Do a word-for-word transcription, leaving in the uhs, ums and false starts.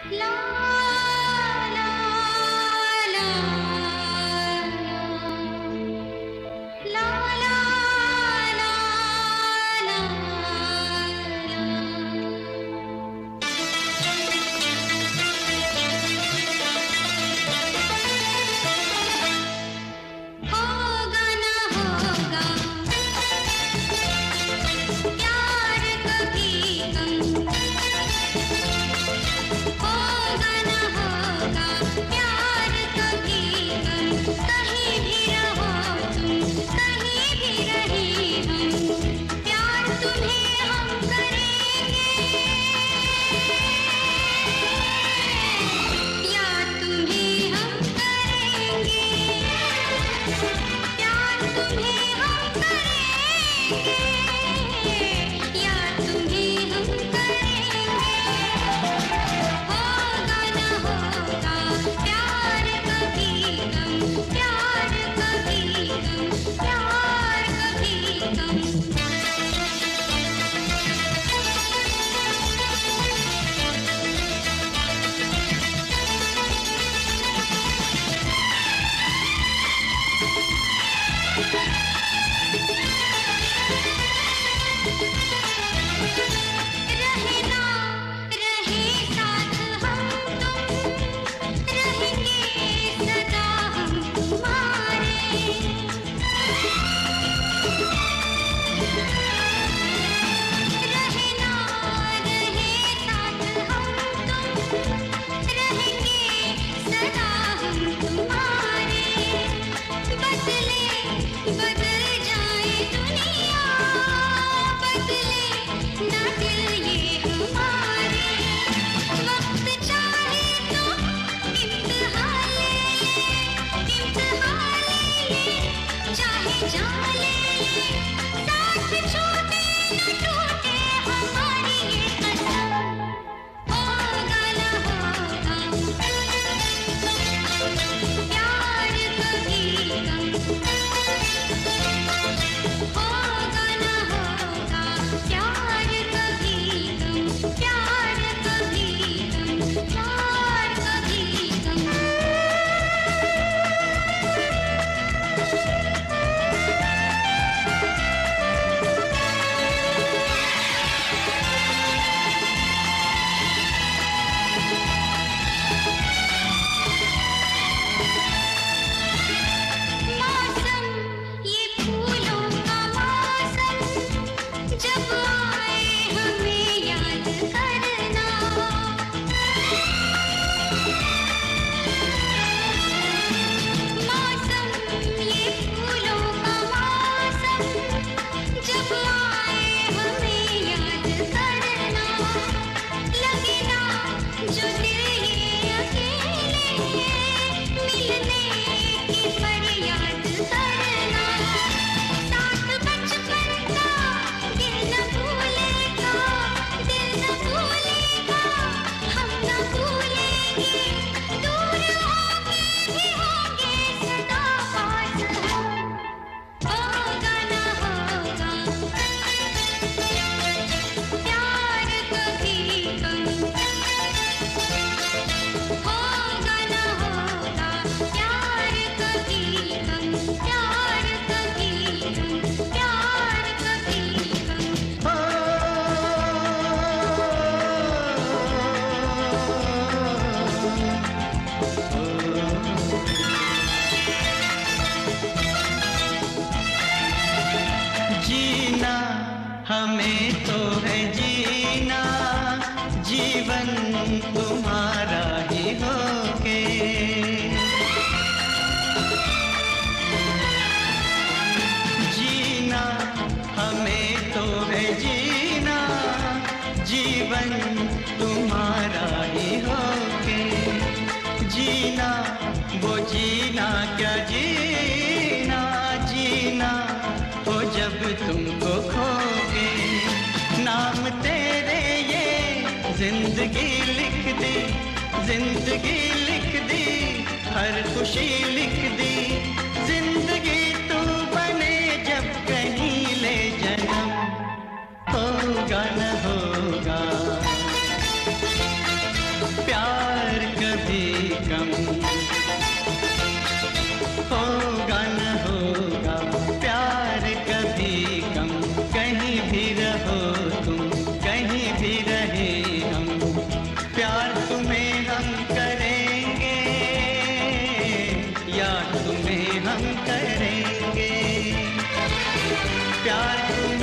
ला ला ला ला ला ला ला होगा ना होगा प्यार कभी कम, होगा ना होगा प्यार कभी कम। कहीं भी रहो तुम, कहीं भी रही हम, प्यार तुम्हें हम करेंगे, यार तुम्हें हम करेंगे, प्यार तुम्हें हम करेंगे, यार तुम्हें हम करेंगे। होगा ना होगा प्यार कभी कम, प्यार कभी कम, प्यार कभी कम। रहना रहे साथ हम तुम, रहेंगे सदा हम तुम्हारे। रहना रहे साथ हम तुम, रहेंगे सदा हम तुम्हारे। बदले बदल जाए दुनिया, बदले ना दिल ये हमारे। वक्त चाहे तो इम्तिहान ले ले, इम्तिहान ले ले, चाहे जान ले ले, साथ छूटे न टूटे हमारी ये कसम। होगा ना होगा प्यार कभी कम, होगा ना होगा प्यार कभी कम, प्यार कभी कम, प्यार कभी कम। मौसम ये फूलों का मौसम, जब आए हमें याद करना। मौसम ये फूलों का मौसम, जब आए हमें याद करना। लगे ना जो दिल ये अकेले, मिलने की फरियाद करना। साथ बचपन का दिल न भूलेगा, दिल न भूलेगा, हम न भूलेंगे। दूर होके भी होंगे सदा पास हम। होगा ना होगा प्यार कभी कम, होगा ना होगा प्यार कभी कम, प्यार कभी कम, प्यार कभी कम। जीना हमें तो है जीना, जीवन तुम्हारा ही होके। जीना हमें तो है जीना, जीवन तुम्हारा ही होके। जीना वो जीना क्या जीना, जीना हो जब तुमको खोगे। नाम तेरे ये जिंदगी लिख दी, जिंदगी लिख दी, हर खुशी लिख दी। जिंदगी तू बने जब कहीं ले जन्म, होगा न होगा प्यार। करेंगे। प्यार तुम्हें